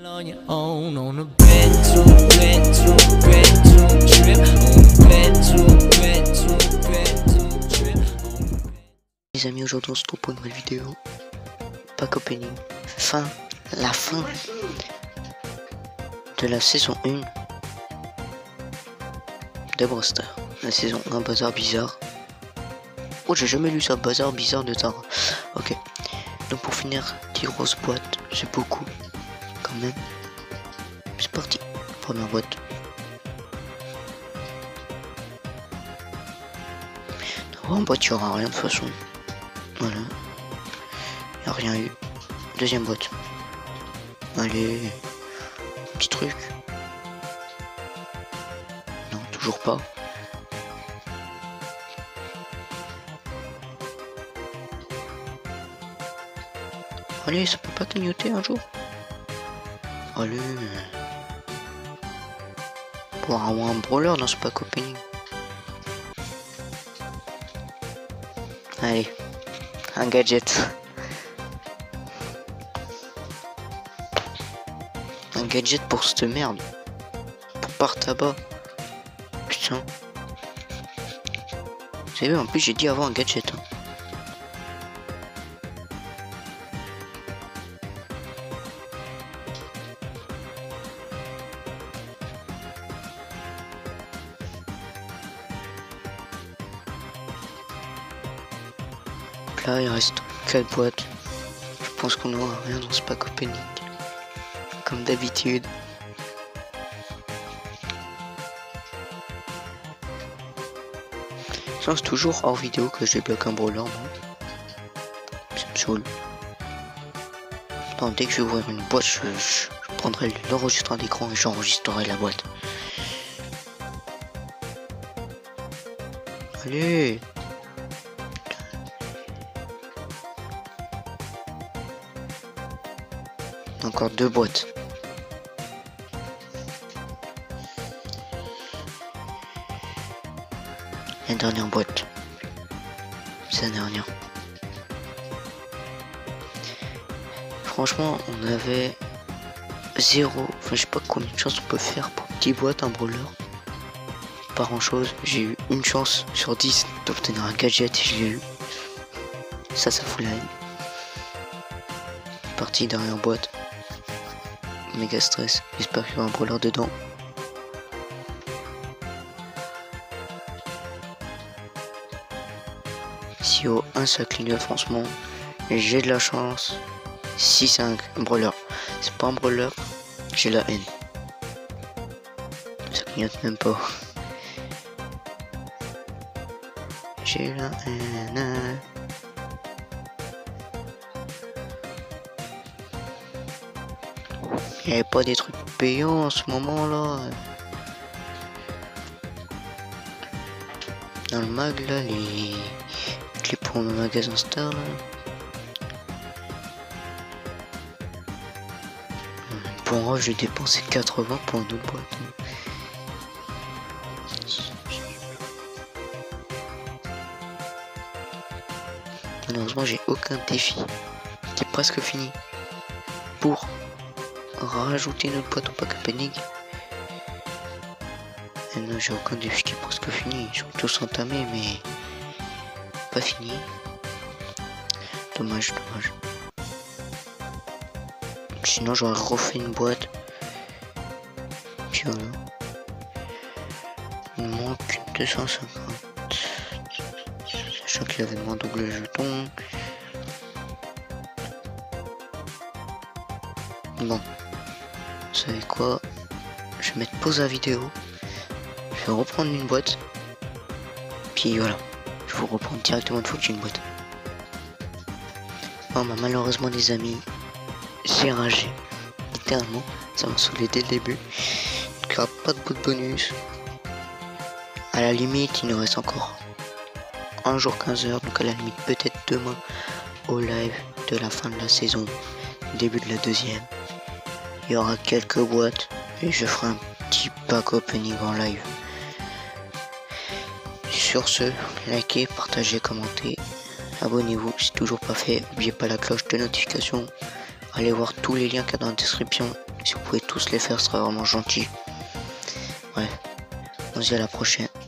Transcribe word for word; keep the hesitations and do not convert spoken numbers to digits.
On your own on a rental, rental, rental trip. On a rental, rental, rental trip. Les amis, aujourd'hui on se retrouve pour une nouvelle vidéo. Pack opening. Fin, la fin de la saison un de Brawl Stars. La saison un, bazar bizarre. Oh, j'ai jamais lu ça, bazar bizarre de Tara. Ok. Donc pour finir, dix grosses boîtes, c'est beaucoup. Quand même. C'est parti. Première boîte. En boîte, il n'y aura rien de toute façon. Voilà. Il n'y a rien eu. Deuxième boîte. Allez. Petit truc. Non, toujours pas. Allez, ça peut pas clignoter un jour. Allez. Pour avoir un brawler dans ce pack opening. Allez. Un gadget. Un gadget pour cette merde. Pour par tabac. Putain. Vous savez, en plus j'ai dit avoir un gadget. Hein. Là il reste quatre boîtes. Je pense qu'on n'aura rien dans ce pack opening. Comme d'habitude. C'est toujours hors vidéo que je débloque un brawler. Ça me saoule. Non, dès que je vais ouvrir une boîte, je, je, je prendrai l'enregistrement d'écran et j'enregistrerai la boîte. Allez! Encore deux boîtes. La dernière boîte. C'est la dernière. Franchement, on avait zéro. Enfin, je sais pas combien de chances on peut faire pour dix boîtes un brawler. Pas grand chose. J'ai eu une chance sur dix d'obtenir un gadget et je l'ai eu. Ça, ça fout la haine. Partie dernière boîte. Méga stress, j'espère qu'il y aura un brawler dedans. Si au un ça clignote, franchement, j'ai de la chance. Si c'est un brawler, c'est pas un brawler, j'ai la haine. Ça clignote même pas. J'ai la haine. Il n'y avait pas des trucs payants en ce moment là. Dans le mag là, les clés pour le magasin Star là. Pour moi j'ai dépensé quatre-vingts pour une autre boîte. Malheureusement j'ai aucun défi qui est presque fini pour rajouter une autre boîte au pack opening. Et non, j'ai aucun défi qui est presque fini. Ils sont tous entamés mais pas fini. Dommage, dommage. Sinon j'aurais refait une boîte. Puis voilà. Il me manque deux cent cinquante. Sachant qu'il avait demandé double jeton. Bon. Vous savez quoi? Je vais mettre pause à la vidéo. Je vais reprendre une boîte. Puis voilà. Je vais reprendre directement une fois que j'ai une boîte. Bon bah malheureusement les amis, j'ai ragé. Littéralement. Ça m'a saoulé dès le début. Il n'y aura pas de bout de bonus. À la limite il nous reste encore un jour quinze heures. Donc à la limite peut-être demain au live de la fin de la saison. Début de la deuxième. Il y aura quelques boîtes et je ferai un petit pack opening en live. Sur ce, likez, partagez, commentez, abonnez-vous si toujours pas fait, n'oubliez pas la cloche de notification. allez voir tous les liens qu'il y a dans la description. Si vous pouvez tous les faire, ce serait vraiment gentil. Ouais, on se dit à la prochaine.